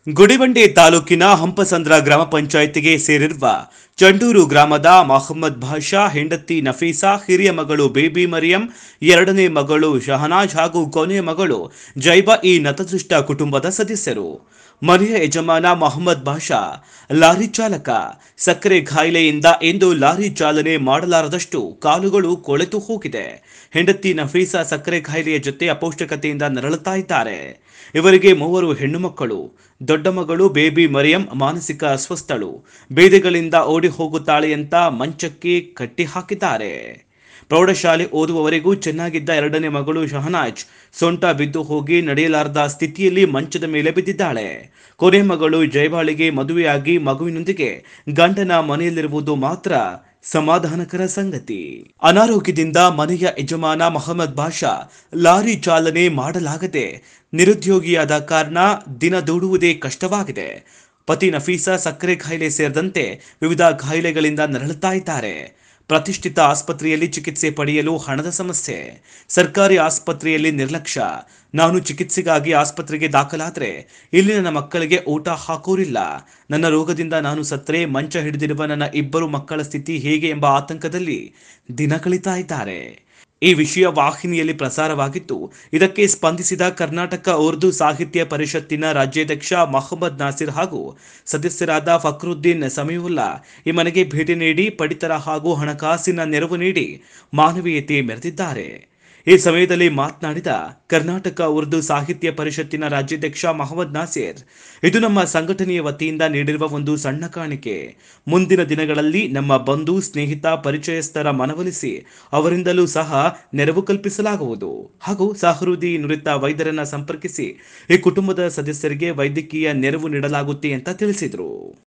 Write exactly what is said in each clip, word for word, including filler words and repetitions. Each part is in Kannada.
ಗುಡಿಬಂಡೆ ತಾಲೂಕಿನ ಹಂಪಸಂದ್ರ ಗ್ರಾಮ ಪಂಚಾಯಿತಿಗೆ ಸೇರಿರುವ ಚಂಡೂರು ಗ್ರಾಮದ ಮೊಹಮ್ಮದ್ ಭಾಷಾ ಹೆಂಡತಿ ನಫೀಸಾ, ಹಿರಿಯ ಮಗಳು ಬೇಬಿ ಮರಿಯಂ, ಎರಡನೇ ಮಗಳು ಶಹನಾಜ್ ಹಾಗೂ ಕೊನೆಯ ಮಗಳು ಜೈಬಾ ಈ ನತದೃಷ್ಟ ಕುಟುಂಬದ ಸದಸ್ಯರು. ಮನೆಯ ಯಜಮಾನ ಮೊಹಮ್ಮದ್ ಭಾಷಾ ಲಾರಿ ಚಾಲಕ. ಸಕ್ಕರೆ ಕಾಯಿಲೆಯಿಂದ ಇಂದು ಲಾರಿ ಚಾಲನೆ ಮಾಡಲಾರದಷ್ಟು ಕಾಲುಗಳು ಕೊಳೆತು ಹೋಗಿದೆ. ಹೆಂಡತಿ ನಫೀಸಾ ಸಕ್ಕರೆ ಕಾಯಿಲೆಯ ಜೊತೆ ಅಪೌಷ್ಟಿಕತೆಯಿಂದ ನರಳುತ್ತಾ ಇದ್ದಾರೆ. ಇವರಿಗೆ ಮೂವರು ಹೆಣ್ಣು ಮಕ್ಕಳು. ದೊಡ್ಡ ಮಗಳು ಬೇಬಿ ಮರಿಯಂ ಮಾನಸಿಕ ಅಸ್ವಸ್ಥಳು. ಬೇದೆಗಳಿಂದ ಓಡಿ ಹೋಗುತ್ತಾಳೆ ಅಂತ ಮಂಚಕ್ಕೆ ಕಟ್ಟಿ ಹಾಕಿದ್ದಾರೆ. ಪ್ರೌಢಶಾಲೆ ಓದುವವರೆಗೂ ಚೆನ್ನಾಗಿದ್ದ ಎರಡನೇ ಮಗಳು ಶಹನಾಜ್ ಸೊಂಟ ಬಿದ್ದು ಹೋಗಿ ನಡೆಯಲಾರದ ಸ್ಥಿತಿಯಲ್ಲಿ ಮಂಚದ ಮೇಲೆ ಬಿದ್ದಿದ್ದಾಳೆ. ಕೊನೆ ಮಗಳು ಜೈಬಾಳಿಗೆ ಮದುವೆಯಾಗಿ ಮಗುವಿನೊಂದಿಗೆ ಗಂಡನ ಮನೆಯಲ್ಲಿರುವುದು ಮಾತ್ರ ಸಮಾಧಾನಕರ ಸಂಗತಿ. ಅನಾರೋಗ್ಯದಿಂದ ಮನೆಯ ಯಜಮಾನ ಮೊಹಮ್ಮದ್ ಭಾಷಾ ಲಾರಿ ಚಾಲನೆ ಮಾಡಲಾಗದೆ ನಿರುದ್ಯೋಗಿಯಾದ ಕಾರಣ ದಿನ ದೂಡುವುದೇ ಕಷ್ಟವಾಗಿದೆ. ಪತಿ ನಫೀಸಾ ಸಕ್ಕರೆ ಕಾಯಿಲೆ ಸೇರಿದಂತೆ ವಿವಿಧ ಕಾಯಿಲೆಗಳಿಂದ ನರಳುತ್ತಾ ಇದ್ದಾರೆ. ಪ್ರತಿಷ್ಠಿತ ಆಸ್ಪತ್ರೆಯಲ್ಲಿ ಚಿಕಿತ್ಸೆ ಪಡೆಯಲು ಹಣದ ಸಮಸ್ಯೆ. ಸರ್ಕಾರಿ ಆಸ್ಪತ್ರೆಯಲ್ಲಿ ನಿರ್ಲಕ್ಷ್ಯ. ನಾನು ಚಿಕಿತ್ಸೆಗಾಗಿ ಆಸ್ಪತ್ರೆಗೆ ದಾಖಲಾದರೆ ಇಲ್ಲಿ ನನ್ನ ಮಕ್ಕಳಿಗೆ ಊಟ ಹಾಕೋರಿಲ್ಲ. ನನ್ನ ರೋಗದಿಂದ ನಾನು ಸತ್ತರೆ ಮಂಚ ಹಿಡಿದಿರುವ ನನ್ನ ಇಬ್ಬರು ಮಕ್ಕಳ ಸ್ಥಿತಿ ಹೇಗೆ ಎಂಬ ಆತಂಕದಲ್ಲಿ ದಿನ ಕಳೀತಾ ಇದ್ದಾರೆ. ಈ ವಿಷಯ ವಾಹಿನಿಯಲ್ಲಿ ಪ್ರಸಾರವಾಗಿತ್ತು. ಇದಕ್ಕೆ ಸ್ಪಂದಿಸಿದ ಕರ್ನಾಟಕ ಉರ್ದು ಸಾಹಿತ್ಯ ಪರಿಷತ್ತಿನ ರಾಜ್ಯಾಧ್ಯಕ್ಷ ಮೊಹಮ್ಮದ್ ನಾಸಿರ್ ಹಾಗೂ ಸದಸ್ಯರಾದ ಫಕ್ರುದ್ದೀನ್ ಸಮೀವುಲ್ಲಾ ಈ ಮನೆಗೆ ಭೇಟಿ ನೀಡಿ ಪಡಿತರ ಹಾಗೂ ಹಣಕಾಸಿನ ನೆರವು ನೀಡಿ ಮಾನವೀಯತೆ ಮೆರೆದಿದ್ದಾರೆ. ಈ ಸಮಯದಲ್ಲಿ ಮಾತನಾಡಿದ ಕರ್ನಾಟಕ ಉರ್ದು ಸಾಹಿತ್ಯ ಪರಿಷತ್ತಿನ ರಾಜ್ಯಾಧ್ಯಕ್ಷ ಮೊಹಮ್ಮದ್ ನಾಸಿರ್, ಇದು ನಮ್ಮ ಸಂಘಟನೆಯ ವತಿಯಿಂದ ನೀಡಿರುವ ಒಂದು ಸಣ್ಣ ಕಾಣಿಕೆ. ಮುಂದಿನ ದಿನಗಳಲ್ಲಿ ನಮ್ಮ ಬಂಧು ಸ್ನೇಹಿತ ಪರಿಚಯಸ್ಥರ ಮನವೊಲಿಸಿ ಅವರಿಂದಲೂ ಸಹ ನೆರವು ಕಲ್ಪಿಸಲಾಗುವುದು ಹಾಗೂ ಸಹೃದಯಿ ನುರಿತ ವೈದ್ಯರನ್ನ ಸಂಪರ್ಕಿಸಿ ಈ ಕುಟುಂಬದ ಸದಸ್ಯರಿಗೆ ವೈದ್ಯಕೀಯ ನೆರವು ನೀಡಲಾಗುತ್ತೆ ಅಂತ ತಿಳಿಸಿದರು.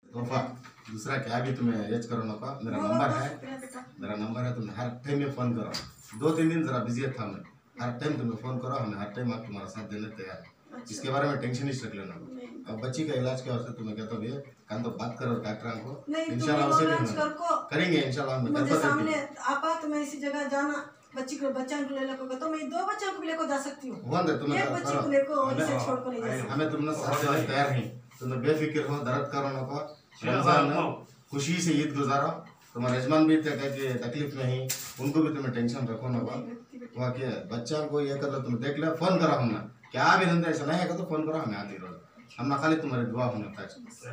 दूसरा क्या भी तुम्हें एच करो ना, मेरा नंबर है मेरा नंबर है तुम हर टाइम में फ़ोन करो. दो तीन दिन ज़रा बिजी था मैं. हर टाइम तुम्हें फ़ोन करो, हमें हर टाइम आप तुम्हारा साथ देने तैयार है. इसके बारे में टेंशन नहीं रख लेना. अब बच्ची का इलाज क्या होता है तुम्हें कहता भैया कान तो बात करो डॉक्टर को, इंशाल्लाह उसे भी करेंगे इंशाल्लाह. हम मुझे सामने आपा तो मैं इसी जगह जाना बच्ची को बच्चा को ले लो तो मैं दो बच्चों को लेकर जा सकती हूँ. एक बच्ची को लेकर इसे छोड़ कर नहीं जा सकती. हमें तुमने साथ देने तैयार नहीं. तुम्हें बेफिक्र हो, दर्द करो ना को. रमजान खुशी से ईद गुजारो. तुम्हारे यजमान भी तकलीफ में ही, उनको भी तुम्हें टेंशन रखो ना. वहाँ के बच्चा को ये कर लो, तुम देख लो, फोन करो हमने क्या भी धंधा ऐसा नहीं है तो फोन करो, हमें आती रहो. हम ना खाली तुम्हारी दुआ होने तक.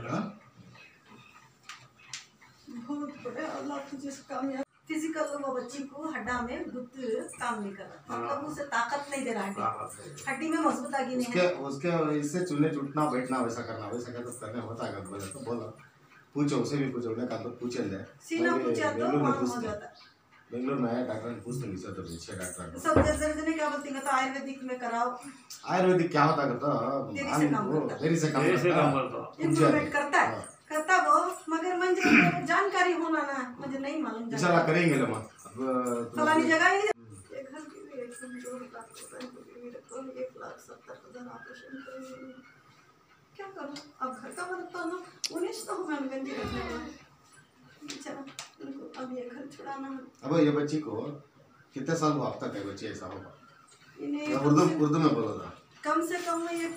फिजिकल वो बच्ची को हड्डा में गुद काम नहीं कर रहा, मतलब उसे ताकत नहीं दे रहा है. हड्डी में मजबूत आगे नहीं है. उसके इससे चूल्हे उठना बैठना वैसा करना वैसा करना करने होता है. बोले तो बोलो, पूछो उसे भी पूछो. उन्हें कहा तो पूछे ले सीना पूछा तो वहाँ हो जाता. बेंगलोर में आया डॉक्टर ने पूछ नहीं तो पीछे डॉक्टर सब जैसे जैसे क्या बोलती हैं तो आयुर्वेदिक में कराओ. आयुर्वेदिक क्या होता है तो देरी से काम करता इम्प्रूवमेंट करता है करता वो, मगर मुझे जानकारी होना ना, मुझे नहीं मालूम. इंशाल्लाह करेंगे लोग फलानी जगह ही एक घर के लिए एक समझो लाख रुपए एक लाख सत्तर हजार ऑपरेशन करेंगे. क्या करूं अब घर का मदद तो ना उन्नीस तो मैं गंदी रखने वाली बेचारा उनको अब ये घर छुड़ाना. अब ये बच्ची को कितने साल हुआ अब तक है बच्ची ऐसा होगा? उर्दू उर्दू में बोलो था. कम से कम एक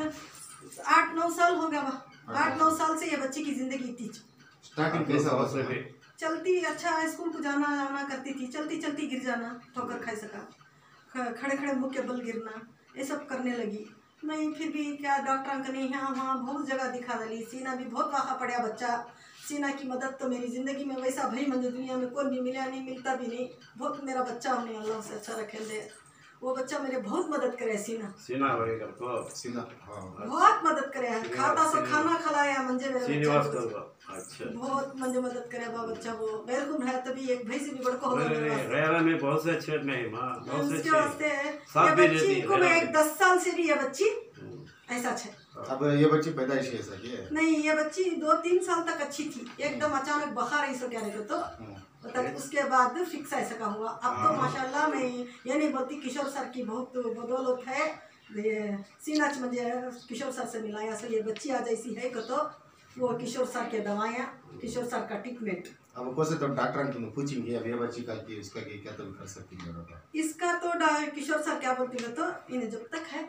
आठ नौ साल हो गया. आठ नौ साल से ये बच्ची की जिंदगी थी. स्टार्टिंग कैसा हुआ? चलती अच्छा स्कूल को जाना आना करती थी, चलती चलती गिर जाना, ठोकर खा सका, खड़े खड़े मुँह के बल गिरना, ये सब करने लगी. नहीं फिर भी क्या डॉक्टर का नहीं, यहाँ वहाँ बहुत जगह दिखा दली. सीना भी बहुत वाखा पड़ा बच्चा. सीना की मदद तो मेरी ज़िंदगी में वैसा भाई मुझे दुनिया में कोई भी मिला नहीं, मिलता भी नहीं. बहुत मेरा बच्चा होने अल्लाह से अच्छा रखे दे. वो बच्चा मेरे बहुत मदद करे. सीना सीना तो सीना बहुत मदद करे. खाता सो खाना खिलाया मंजे मेरे अच्छा बहुत मंजे मदद करे बा बच्चा. वो बैरकुन है तभी एक भाई से भी बड़को हो गया में बहुत से अच्छे नहीं मां बहुत से उसके वास्ते ये बच्ची को मैं एक दस साल से भी ये बच्ची ऐसा है. अब ये बच्ची पैदाइश ऐसा की है नहीं, ये बच्ची दो तीन साल तक अच्छी थी. एकदम अचानक बुखार ऐसा क्या रहे तो तब उसके बाद फिक्स ऐसा का हुआ. अब तो माशाल्लाह मैं ये नहीं बोलती, किशोर सर की बहुत बदौलत है. ये सीना मुझे किशोर सर से मिलाया. असल ये बच्ची आज ऐसी है कि तो वो किशोर सर के दवाइयाँ, किशोर सर का ट्रीटमेंट. अब कैसे तो डॉक्टर तुम पूछेंगे अब ये बच्ची का कि इसका क्या तो कर सकती है? इसका तो किशोर सर क्या बोलती है तो इन्हें जब तक है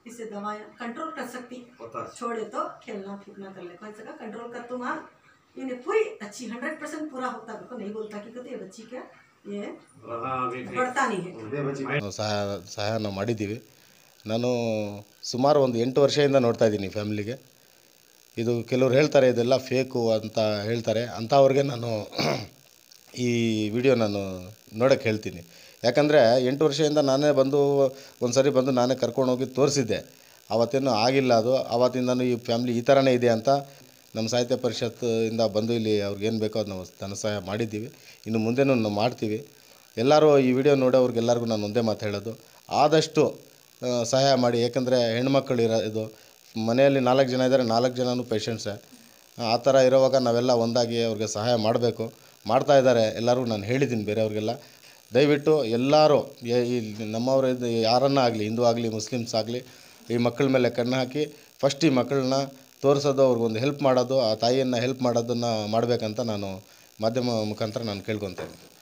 इससे दवाएं कंट्रोल कर सकती, पता है। छोड़े तो खेलना फूकना कर ले सका कंट्रोल कर तुम। हाँ इन्हें पूरी अच्छी हंड्रेड परसेंट पूरा होता है, नहीं बोलता कि कहते ये बच्ची क्या ये हाँ अभी ठीक। बढ़ता नहीं है। ನಾವು ಸಹಾಯ ಸಹಾಯ ನಾವು ಮಾಡಿದ್ದೀವಿ. ನಾನು ಸುಮಾರು ಒಂದು ಎಂಟು ವರ್ಷದಿಂದ ನೋಡ್ತಾ ಇದ್ದೀನಿ ಫ್ಯಾಮಿಲಿಗೆ. ಇದು ಕೆಲವ್ರು ಹೇಳ್ತಾರೆ ಇದೆಲ್ಲ ಫೇಕು ಅಂತ ಹೇಳ್ತಾರೆ, ಅಂಥವ್ರಿಗೆ ನಾನು ಈ ವಿಡಿಯೋ ನಾನು ನೋಡೋಕ್ಕೆ ಹೇಳ್ತೀನಿ. ಯಾಕಂದರೆ ಎಂಟು ವರ್ಷದಿಂದ ನಾನೇ ಬಂದು ಒಂದು ಸರಿ ಬಂದು ನಾನೇ ಕರ್ಕೊಂಡೋಗಿ ತೋರಿಸಿದ್ದೆ. ಆವತ್ತೇನು ಆಗಿಲ್ಲ ಅದು. ಆವತ್ತಿಂದನೂ ಈ ಫ್ಯಾಮ್ಲಿ ಈ ಥರನೇ ಇದೆ ಅಂತ ನಮ್ಮ ಸಾಹಿತ್ಯ ಪರಿಷತ್ತಿಂದ ಬಂದು ಇಲ್ಲಿ ಅವ್ರಿಗೇನು ಬೇಕೋ ಅದು ನಾವು ಧನ ಸಹಾಯ ಮಾಡಿದ್ದೀವಿ. ಇನ್ನು ಮುಂದೆನೂ ನಾವು ಮಾಡ್ತೀವಿ. ಎಲ್ಲರೂ ಈ ವಿಡಿಯೋ ನೋಡೋವ್ರಿಗೆಲ್ಲರಿಗೂ ನಾನು ಒಂದೇ ಮಾತು ಹೇಳೋದು, ಆದಷ್ಟು ಸಹಾಯ ಮಾಡಿ. ಏಕೆಂದರೆ ಹೆಣ್ಮಕ್ಳು ಇರೋ ಇದು ಮನೆಯಲ್ಲಿ ನಾಲ್ಕು ಜನ ಇದ್ದಾರೆ, ನಾಲ್ಕು ಜನನೂ ಪೇಷಂಟ್ಸೇ. ಆ ಥರ ಇರೋವಾಗ ನಾವೆಲ್ಲ ಒಂದಾಗಿ ಅವ್ರಿಗೆ ಸಹಾಯ ಮಾಡಬೇಕು. ಮಾಡ್ತಾ ಇದ್ದಾರೆ ಎಲ್ಲರೂ. ನಾನು ಹೇಳಿದ್ದೀನಿ ಬೇರೆಯವ್ರಿಗೆಲ್ಲ, ದಯವಿಟ್ಟು ಎಲ್ಲರೂ ಈ ನಮ್ಮವರು ಇದು ಯಾರನ್ನ ಆಗಲಿ, ಹಿಂದೂ ಆಗಲಿ ಮುಸ್ಲಿಮ್ಸ್ ಆಗಲಿ, ಈ ಮಕ್ಕಳ ಮೇಲೆ ಕಣ್ಣು ಹಾಕಿ ಫಸ್ಟ್ ಈ ಮಕ್ಕಳನ್ನ ತೋರಿಸೋದು, ಅವ್ರಿಗೊಂದು ಹೆಲ್ಪ್ ಮಾಡೋದು, ಆ ತಾಯಿಯನ್ನು ಹೆಲ್ಪ್ ಮಾಡೋದನ್ನು ಮಾಡಬೇಕಂತ ನಾನು ಮಾಧ್ಯಮ ಮುಖಾಂತರ ನಾನು ಕೇಳ್ಕೊತೇನೆ.